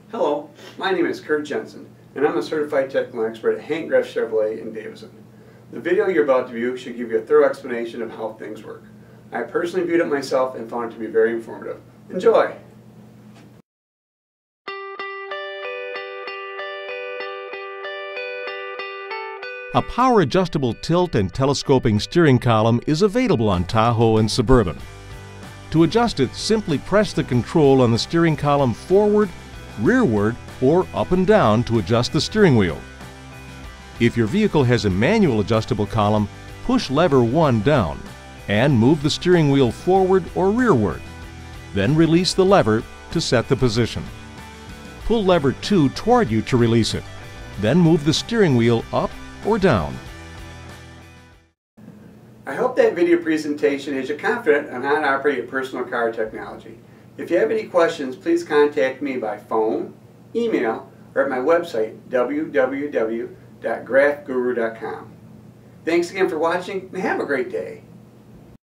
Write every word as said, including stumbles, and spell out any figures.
Hello, my name is Kurt Jensen, and I'm a certified technical expert at Hank Greff Chevrolet in Davison. The video you're about to view should give you a thorough explanation of how things work. I personally viewed it myself and found it to be very informative. Enjoy! A power-adjustable tilt and telescoping steering column is available on Tahoe and Suburban. To adjust it, simply press the control on the steering column forward, rearward, or up and down to adjust the steering wheel. If your vehicle has a manual adjustable column, push lever one down and move the steering wheel forward or rearward. Then release the lever to set the position. Pull lever two toward you to release it. Then move the steering wheel up or down. I hope that video presentation has you confident on how to operate your personal car technology. If you have any questions, please contact me by phone, email, or at my website, w w w dot graff guru dot com. Thanks again for watching, and have a great day.